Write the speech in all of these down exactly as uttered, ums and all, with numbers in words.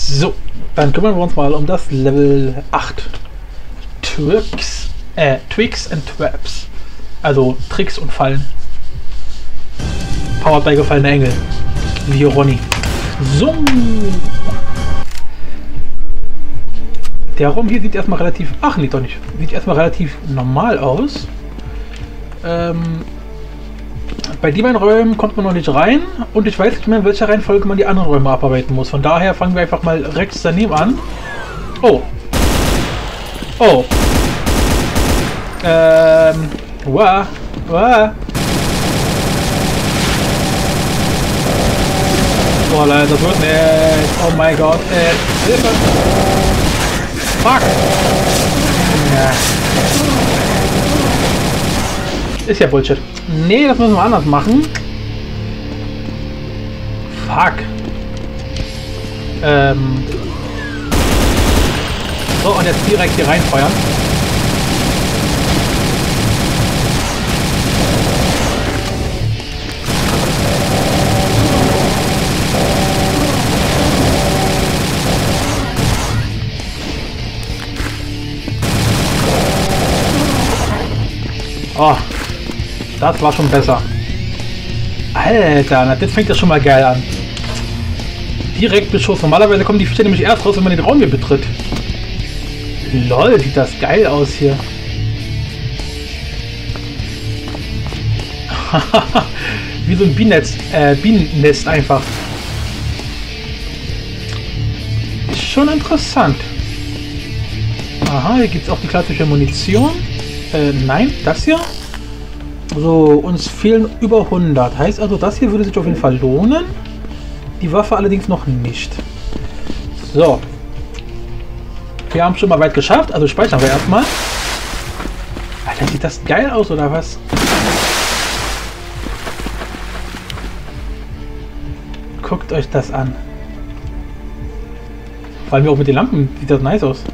So, dann kümmern wir uns mal um das Level acht. Tricks, äh, Tricks and Traps. Also Tricks und Fallen. Powered by gefallene Engel. Wie Ronny. So. Der Raum hier sieht erstmal relativ... Ach nee, doch nicht. Sieht erstmal relativ normal aus. Ähm, bei den beiden Räumen kommt man noch nicht rein. Und ich weiß nicht mehr, in welcher Reihenfolge man die anderen Räume abarbeiten muss. Von daher fangen wir einfach mal rechts daneben an. Oh. Oh. Ähm. Wow. Wow. Oh Leute, das wird nicht. Oh mein Gott. Äh, Hilfe. Fuck. Ja. Ist ja Bullshit. Nee, das müssen wir anders machen. Fuck. Ähm. So, und jetzt direkt hier reinfeuern. Oh, das war schon besser. Alter, das fängt ja schon mal geil an. Direkt Beschuss. Normalerweise kommen die Viecher nämlich erst raus, wenn man den Raum hier betritt. Lol, sieht das geil aus hier. Wie so ein Bienennetz, äh, Bienennest einfach. Ist schon interessant. Aha, hier gibt es auch die klassische Munition. Äh, nein, das hier. So, uns fehlen über hundert. Heißt also, das hier würde sich auf jeden Fall lohnen. Die Waffe allerdings noch nicht. So. Wir haben schon mal weit geschafft, also speichern wir erstmal. Alter, sieht das geil aus, oder was? Guckt euch das an. Vor allem auch mit den Lampen sieht das nice aus.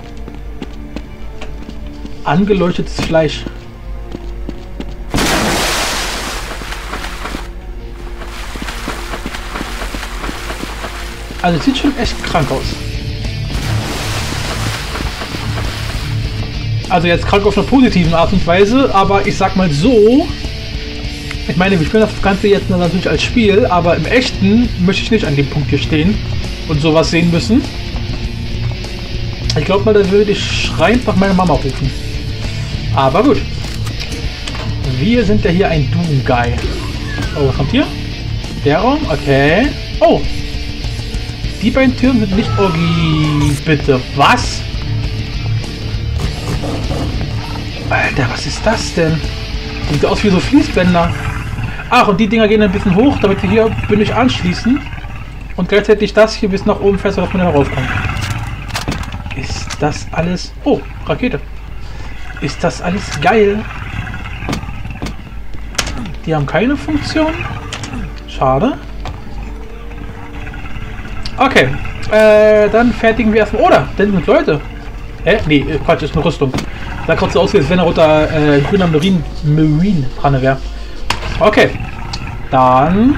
Angeleuchtetes Fleisch. Also sieht schon echt krank aus. Also jetzt krank auf einer positiven Art und Weise, aber ich sag mal so, ich meine, wir spielen das Ganze jetzt natürlich als Spiel, aber im Echten möchte ich nicht an dem Punkt hier stehen und sowas sehen müssen. Ich glaube mal, da würde ich schreiend nach meiner Mama rufen. Aber gut. Wir sind ja hier ein Doom-Guy. Oh, was kommt hier? Der Raum? Okay. Oh. Die beiden Türen sind nicht orgi... Bitte, was? Alter, was ist das denn? Sieht aus wie so Fließbänder. Ach, und die Dinger gehen ein bisschen hoch, damit wir hier bündig anschließen. Und gleichzeitig das hier bis nach oben fest, dass man da raufkommt. Ist das alles... Oh, Rakete. Ist das alles geil? Die haben keine Funktion. Schade. Okay. Äh, dann fertigen wir erstmal... Oder? Denn sind Leute. Hä? Nee, Quatsch, ist eine Rüstung. Da kommt so aus, als wenn er unter äh, grüner Marine, Marine dran wäre. Okay. Dann...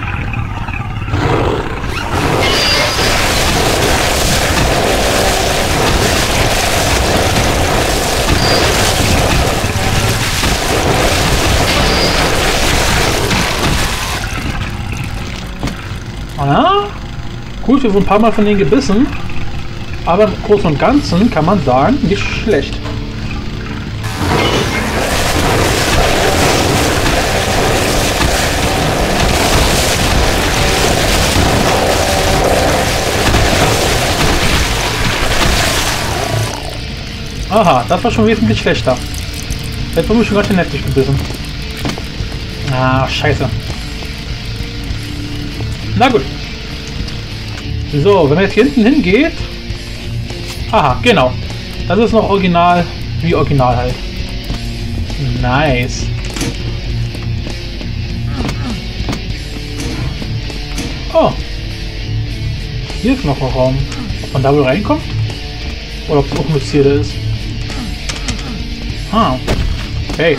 Ah, gut, wir wurden ein paar Mal von denen gebissen. Aber im Großen und Ganzen kann man sagen, nicht schlecht. Aha, das war schon wesentlich schlechter. Jetzt wurde ich schon ganz schön heftig gebissen. Ah, scheiße. Na gut. So, wenn man jetzt hier hinten hingeht... Aha, genau. Das ist noch original, wie original halt. Nice. Oh. Hier ist noch ein Raum. Ob man da wohl reinkommt? Oder ob es auch eine Ziele ist. Ah. Okay.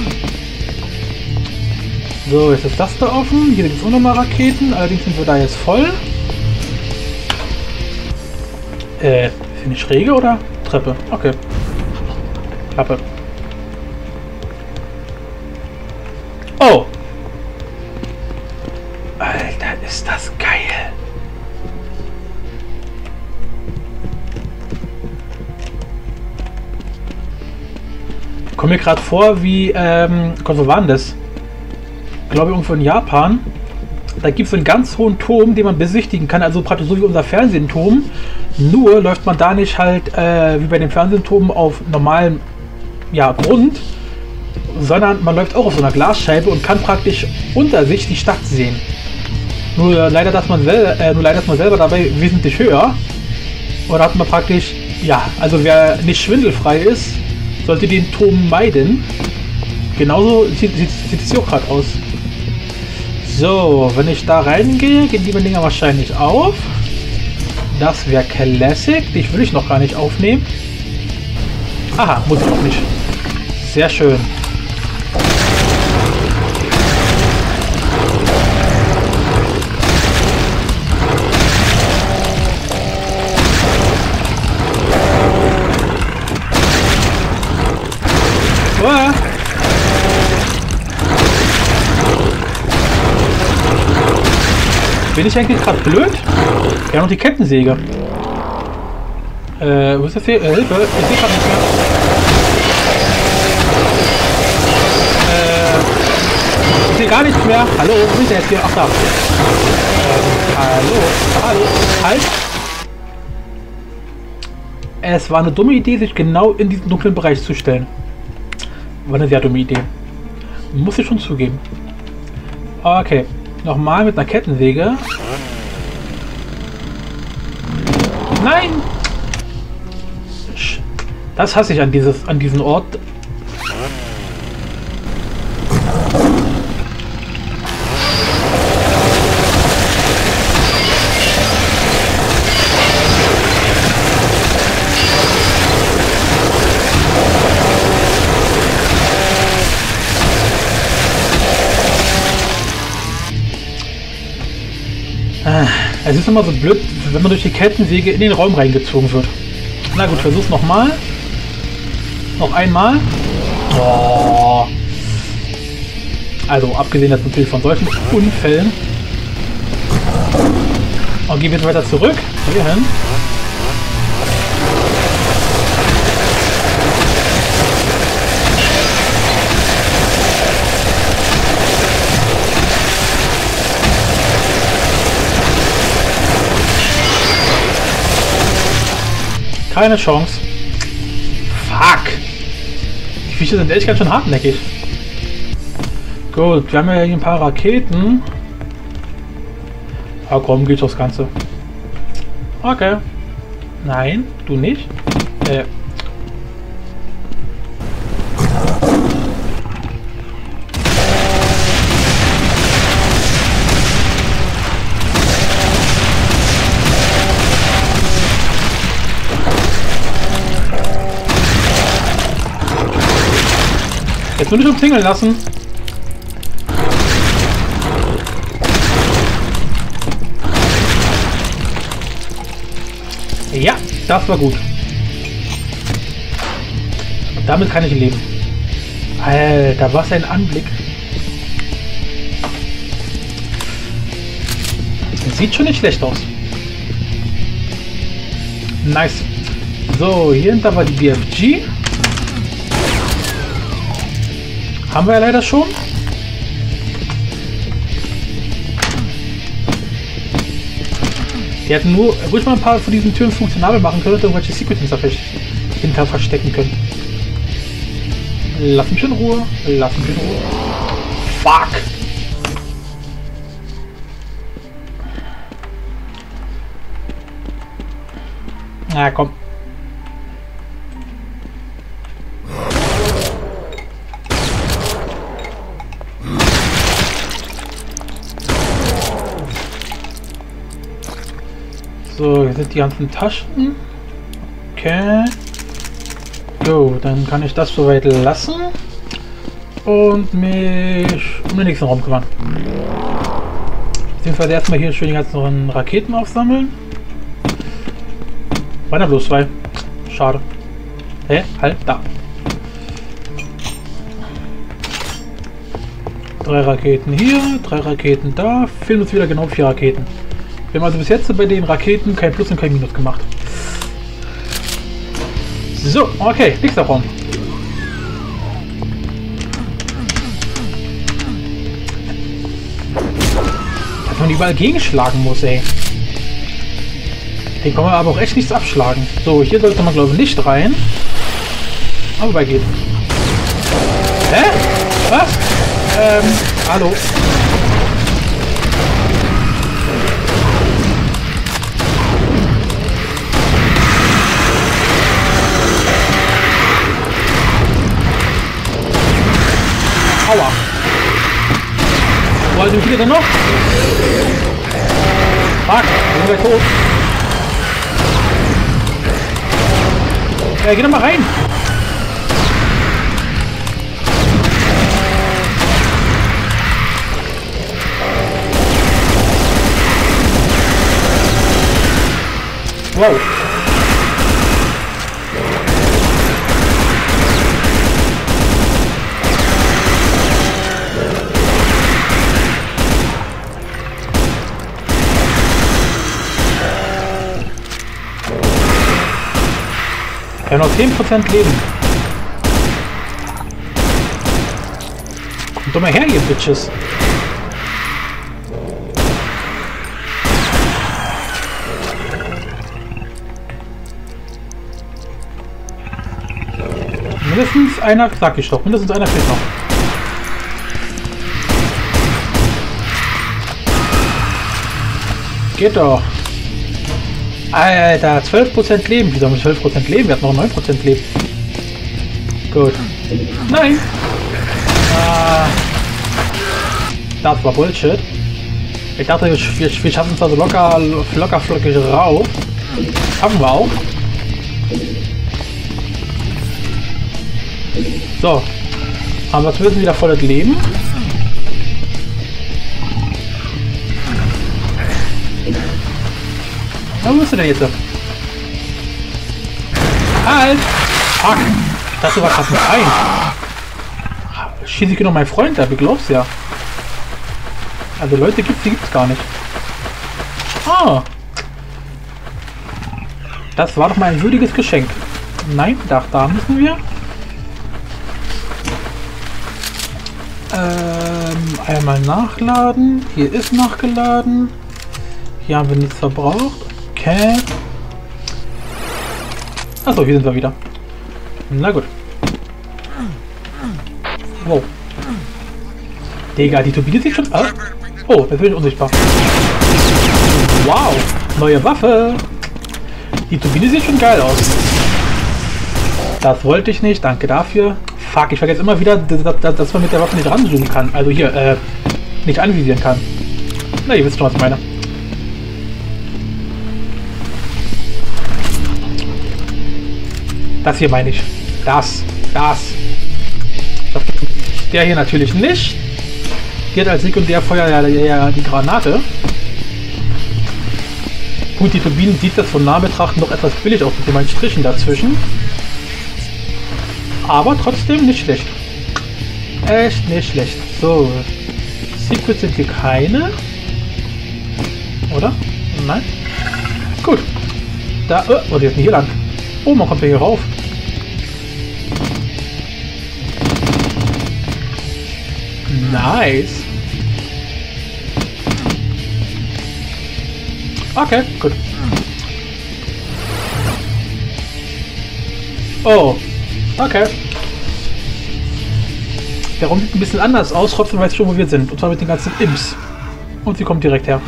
So, jetzt ist das da offen. Hier gibt es auch nochmal Raketen. Allerdings sind wir da jetzt voll. Äh, ist hier eine Schräge oder Treppe? Okay. Klappe. Oh! Alter, ist das geil! Ich komme mir gerade vor, wie, ähm, Gott, wo war denn das? Ich glaube, irgendwo in Japan. Da gibt es einen ganz hohen Turm, den man besichtigen kann, also praktisch so wie unser Fernsehturm. Nur läuft man da nicht halt äh, wie bei dem Fernsehturm auf normalem ja, Grund, sondern man läuft auch auf so einer Glasscheibe und kann praktisch unter sich die Stadt sehen. Nur äh, leider, dass man selber, äh, nur leider ist man selber dabei wesentlich höher. Und da hat man praktisch, ja, also wer nicht schwindelfrei ist, sollte den Turm meiden. Genauso sieht, sieht, sieht es hier auch gerade aus. So, wenn ich da reingehe, gehen die Dinger wahrscheinlich auf. Das wäre Classic. Dich will ich noch gar nicht aufnehmen. Aha, muss ich auch nicht. Sehr schön. Uah. Bin ich eigentlich gerade blöd? Ja, noch die Kettensäge. Äh, wo ist das hier? Äh, Hilfe, ich sehe gerade nicht mehr. Äh, ich sehe gar nichts mehr. Hallo, wo ist der jetzt hier? Ach, da. Ähm, hallo, hallo, halt. Es war eine dumme Idee, sich genau in diesen dunklen Bereich zu stellen. War eine sehr dumme Idee. Muss ich schon zugeben. Okay. Nochmal mit einer Kettensäge. Nein! Das hasse ich an dieses, an diesen Ort. Es ist immer so blöd, wenn man durch die Kettensäge in den Raum reingezogen wird. Na gut, versuch's nochmal. Noch einmal. Oh. Also, abgesehen jetzt natürlich von solchen Unfällen. Und gehen wir jetzt weiter zurück. Hier hin. Keine Chance. Fuck. Die Viecher sind echt ganz schön hartnäckig. Gut, wir haben ja hier ein paar Raketen. Ah komm, geht das Ganze. Okay. Nein, du nicht. Äh. Jetzt nur nicht umzingeln lassen. Ja, das war gut. Damit kann ich leben. Alter, was ein Anblick. Sieht schon nicht schlecht aus. Nice. So, hier hinter war die B F G. Haben wir ja leider schon. Die hätten nur ruhig mal ein paar von diesen Türen funktionabel machen können und irgendwelche Secrets hinter verstecken können. Lass mich in Ruhe. Lass mich in Ruhe. Fuck! Na komm. So, hier sind die ganzen Taschen. Okay. So, dann kann ich das soweit lassen und mich um den nächsten Raum kümmern. Beziehungsweise erstmal hier schön die ganzen Raketen aufsammeln. Waren ja bloß zwei. Schade. Hä? Halt, da. Drei Raketen hier, drei Raketen da. Fehlen uns wieder genau vier Raketen. Wir haben also bis jetzt bei den Raketen kein Plus und kein Minus gemacht. So, okay, nächster Raum. Dass man überall gegenschlagen muss, ey. Den kann man aber auch echt nichts abschlagen. So, hier sollte man glaube ich nicht rein. Aber bei geht. Hä? Was? Ähm, hallo. Aua. Wo sind wir denn noch? Fuck, wir sind gleich tot. Ja, geh doch mal rein. Wow. Wir haben noch zehn Prozent Leben. Kommt doch mal her, ihr Bitches. Mindestens einer, sag ich doch, mindestens einer fehlt noch. Geht doch. Alter, zwölf Prozent Leben. Wieso haben wir zwölf Prozent Leben? Wir hatten noch neun Prozent Leben. Gut. Nein! Ah, das war Bullshit. Ich dachte, wir, wir schaffen es also locker, locker flockig rauf. Schaffen wir auch. So. Haben wir zumindest wieder volles Leben. Na, wo bist du denn jetzt? Halt! Fuck! Ich dachte, du warst fast mit ein. Schieße ich noch meinen Freund ab, ich glaub's ja. Also Leute gibt's, die gibt's gar nicht. Ah! Das war doch mal ein würdiges Geschenk. Nein, da, da müssen wir. Ähm, einmal nachladen. Hier ist nachgeladen. Hier haben wir nichts verbraucht. Okay. Achso, hier sind wir wieder. Na gut. Wow. Digga, die Turbine sieht schon... Ah. Oh, jetzt bin ich unsichtbar. Wow, neue Waffe. Die Turbine sieht schon geil aus. Das wollte ich nicht, danke dafür. Fuck, ich vergesse immer wieder, dass, dass man mit der Waffe nicht ranzoomen kann. Also hier, äh, nicht anvisieren kann. Na, ihr wisst schon, was ich meine. Das hier meine ich. Das. Das. Der hier natürlich nicht. Die hat als Sekundärfeuer ja, ja die Granate. Gut, die Turbinen sieht das von nah betrachten noch etwas billig aus mit meinen Strichen dazwischen. Aber trotzdem nicht schlecht. Echt nicht schlecht. So. Secrets sind hier keine. Oder? Nein? Gut. Da. Oh, was ist denn hier lang? Oh, man kommt ja hier rauf. Nice. Okay, gut. Oh, okay. Der Raum sieht ein bisschen anders aus, trotzdem weiß ich schon, wo wir sind. Und zwar mit den ganzen Imps. Und sie kommt direkt her.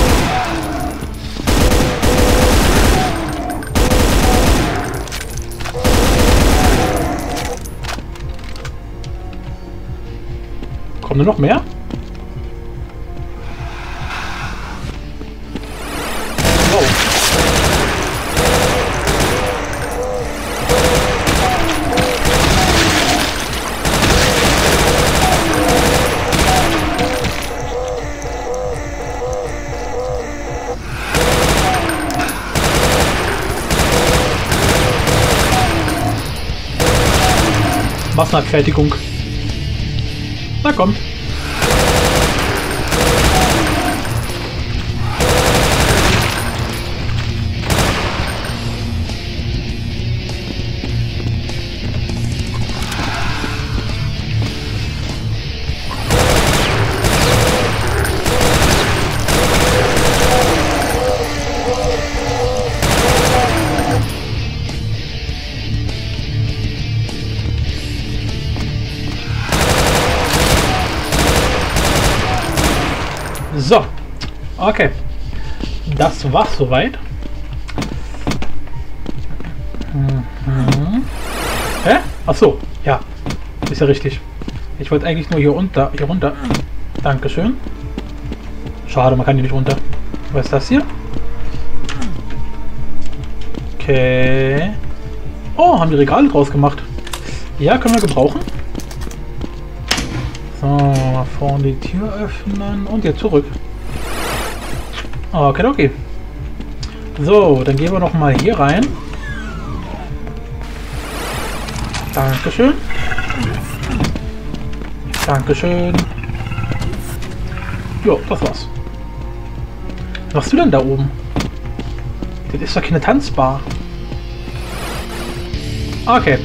Kommen nur noch mehr? Oh. Massenabfertigung. Na kommt. So, okay, das war's soweit. Mhm. Hä? Ach so, ja, ist ja richtig. Ich wollte eigentlich nur hier runter, hier runter. Dankeschön. Schade, man kann hier nicht runter. Was ist das hier? Okay. Oh, haben die Regale draus gemacht. Ja, können wir gebrauchen. So, vorne die Tür öffnen und jetzt zurück. Okay, okay. So, dann gehen wir noch mal hier rein. Dankeschön. Dankeschön. Jo, das war's. Was machst du denn da oben? Das ist doch keine Tanzbar. Okay.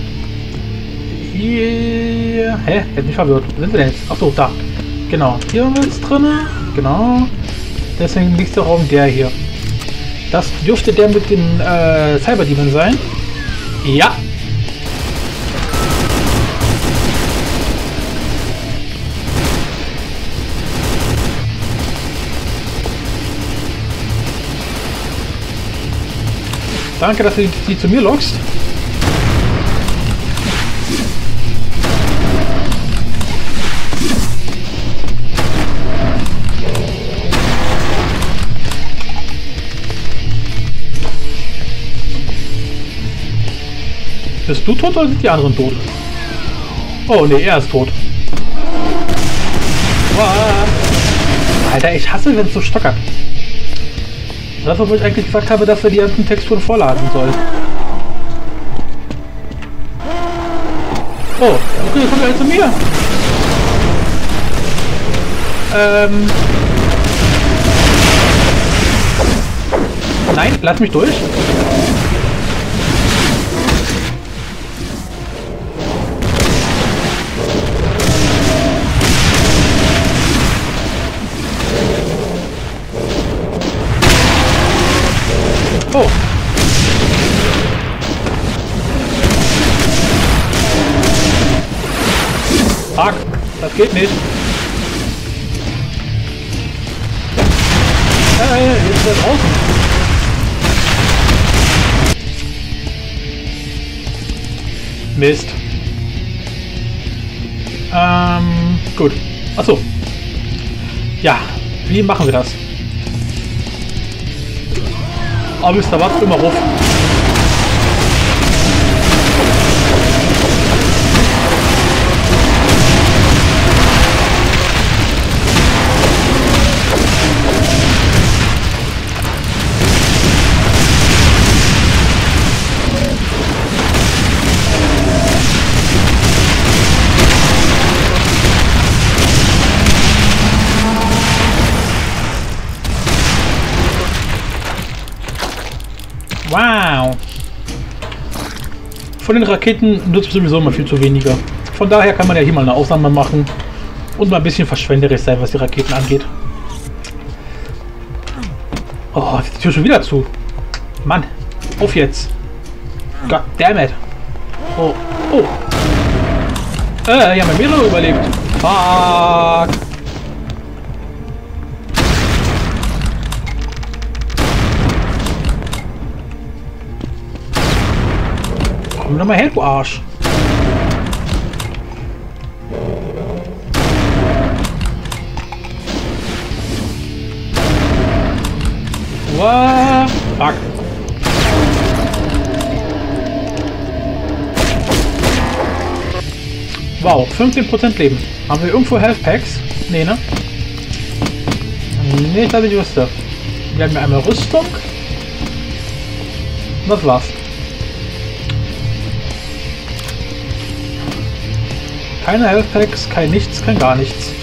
Hier. Hä? Jetzt nicht verwirrt. Wo sind wir denn jetzt? Achso, da. Genau. Hier haben wir jetzt drin. Genau. Deswegen liegt der Raum der hier. Das dürfte der mit den äh, Cyberdemon sein. Ja. Danke, dass du die, die zu mir lockst. Bist du tot oder sind die anderen tot? Oh ne, er ist tot. Wow. Alter, ich hasse, wenn es so stockert. Das, wo ich eigentlich gesagt habe, dass wir die ganzen Texturen vorladen sollen. Oh, okay, kommt er zu mir. Ähm. Nein, lass mich durch. Oh. Fuck, das geht nicht. Äh, jetzt ist er draußen. Mist. Ähm, gut. Achso. Ja, wie machen wir das? Aber wisst ihr was? Immer ruf. Wow! Von den Raketen nutzt sowieso immer viel zu weniger. Von daher kann man ja hier mal eine Ausnahme machen und mal ein bisschen verschwenderisch sein, was die Raketen angeht. Oh, ist die Tür schon wieder zu. Mann, auf jetzt. God damn it. Oh, oh. Äh, ja, haben mehrere überlebt. Fuck. Komm doch mal her, du Arsch. What? Fuck. Wow, fünfzehn Prozent Leben. Haben wir irgendwo Health Packs? Nee, ne? Nee, ich glaube, ich wüsste. Wir haben ja einmal Rüstung. Das war's. Keine Health Packs, kein nichts, kein gar nichts.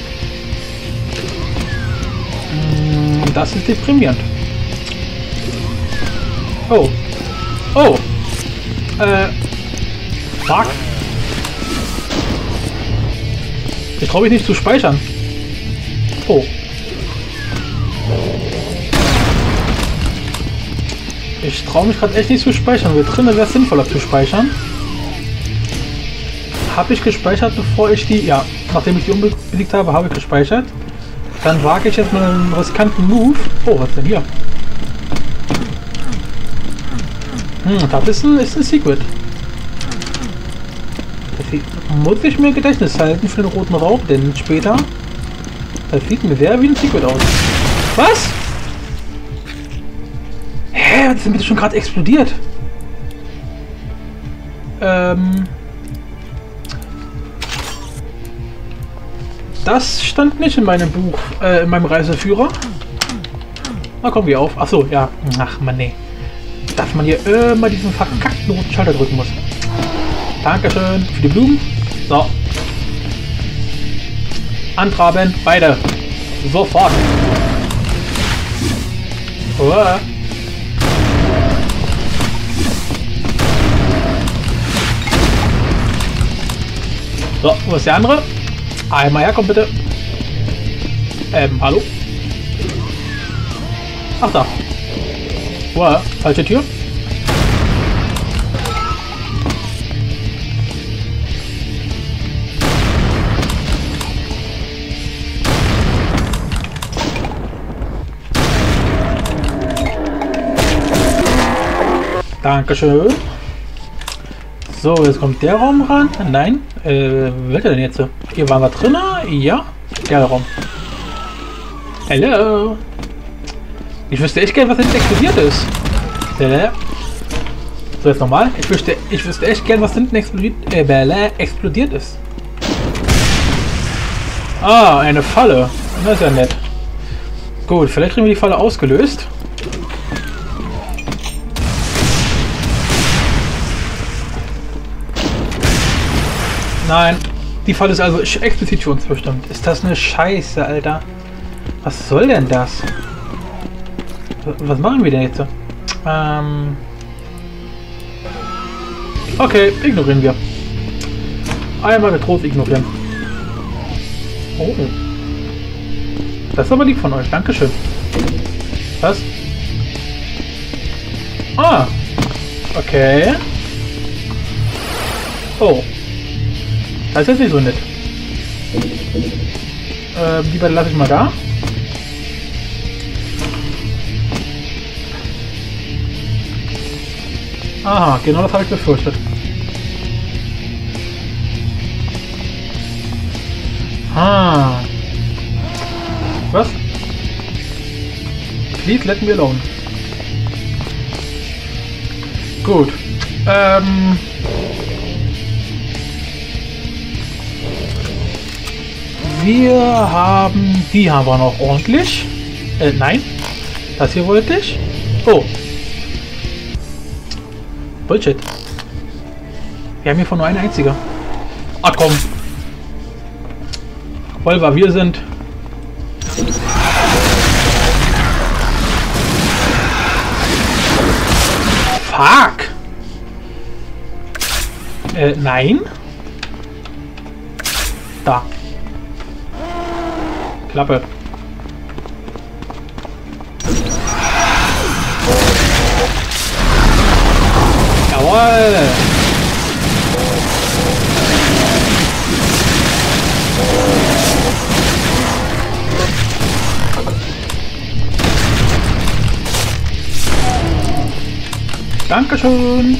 Das ist deprimierend. Oh. Oh. Äh. Fuck. Ich traue mich nicht zu speichern. Oh. Ich traue mich gerade echt nicht zu speichern. Wir drinnen wäre es sinnvoller zu speichern. Habe ich gespeichert, bevor ich die... Ja, nachdem ich die unbesiegt habe, habe ich gespeichert. Dann wage ich jetzt mal einen riskanten Move. Oh, was denn hier? Hm, da ist ein, ist ein Secret. Das muss ich mir im Gedächtnis halten für den roten Rauch, denn später... Das sieht mir sehr wie ein Secret aus. Was? Hä? Was ist denn bitte schon gerade explodiert? Ähm... Das stand nicht in meinem Buch, äh, in meinem Reiseführer. Na komm, geh auf. Achso, ja. Ach man, nee. Dass man hier immer diesen verkackten roten Schalter drücken muss. Dankeschön für die Blumen. So. Antraben, beide. Sofort. Uah. So, wo ist der andere? Einmal herkommen, bitte. Ähm, hallo? Ach, da. Wow, falsche Tür. Dankeschön. So, jetzt kommt der Raum ran. Nein. Äh, wer ist der denn jetzt? Hier waren wir drin. Ja. Der Raum. Hallo. Ich wüsste echt gern, was hinten explodiert ist. So, jetzt nochmal. Ich wüsste, ich wüsste echt gern, was hinten explodiert, äh, explodiert ist. Ah, eine Falle. Das ist ja nett. Gut, vielleicht kriegen wir die Falle ausgelöst. Nein, die Falle ist also explizit für uns bestimmt. Ist das eine Scheiße, Alter? Was soll denn das? Was machen wir denn jetzt? Ähm okay, ignorieren wir. Einmal getrost ignorieren. Oh. Das ist aber lieb von euch. Dankeschön. Was? Ah. Okay. Oh. Das ist jetzt nicht so nett. Äh, lieber lasse ich mal da. Aha, genau das habe ich befürchtet. Ah. Was? Please let me alone. Gut. Ähm... Wir haben... Die haben wir noch ordentlich. Äh, nein. Das hier wollte ich. Oh. Bullshit. Wir haben hier von nur eine einzige. Ach komm. Volver, wir sind... Fuck. Äh, nein. Da. Klappe. Jawohl. Dankeschön.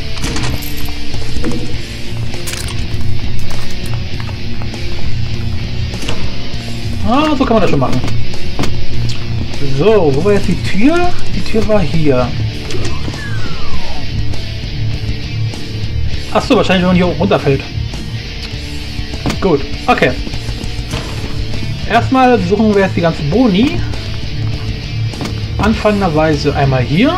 Ah, so kann man das schon machen. So, wo war jetzt die Tür? Die Tür war hier. Ach so, wahrscheinlich, wenn man hier oben runterfällt. Gut, okay. Erstmal suchen wir jetzt die ganzen Boni. Anfangenderweise einmal hier.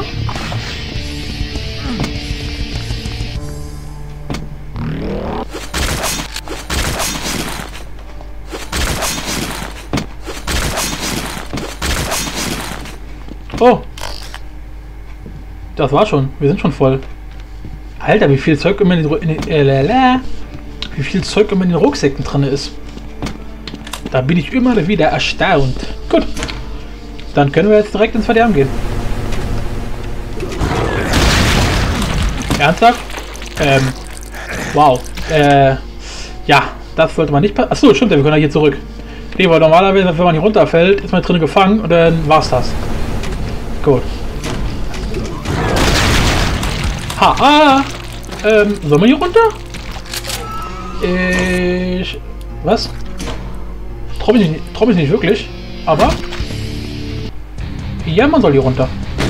So. Das war schon. Wir sind schon voll. Alter, wie viel Zeug immer in den, in den äh, wie viel Zeug immer in den Rucksäcken drin ist. Da bin ich immer wieder erstaunt. Gut. Dann können wir jetzt direkt ins Verderben gehen. Ernsthaft? Ähm. Wow. Äh. Ja, das sollte man nicht passieren. Achso, stimmt, wir können ja hier zurück. Nee, weil normalerweise, wenn man hier runterfällt, ist man drin gefangen und dann war's das. Gut. Ha, ah! Ähm, sollen wir hier runter? Ich... Was? Trau mich nicht, trau mich nicht wirklich, aber... Ja, man soll hier runter.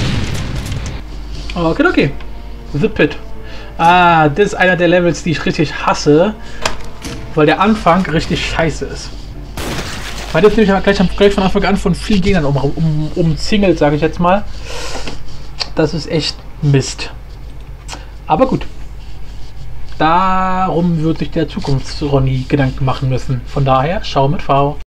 Okay, okay. The Pit. Ah, das ist einer der Levels, die ich richtig hasse, weil der Anfang richtig scheiße ist. Weil das nämlich gleich, gleich von Anfang an von vielen Gegnern um, um, umzingelt, sage ich jetzt mal. Das ist echt Mist. Aber gut. Darum wird sich der Zukunfts-Ronny Gedanken machen müssen. Von daher, schau mit V.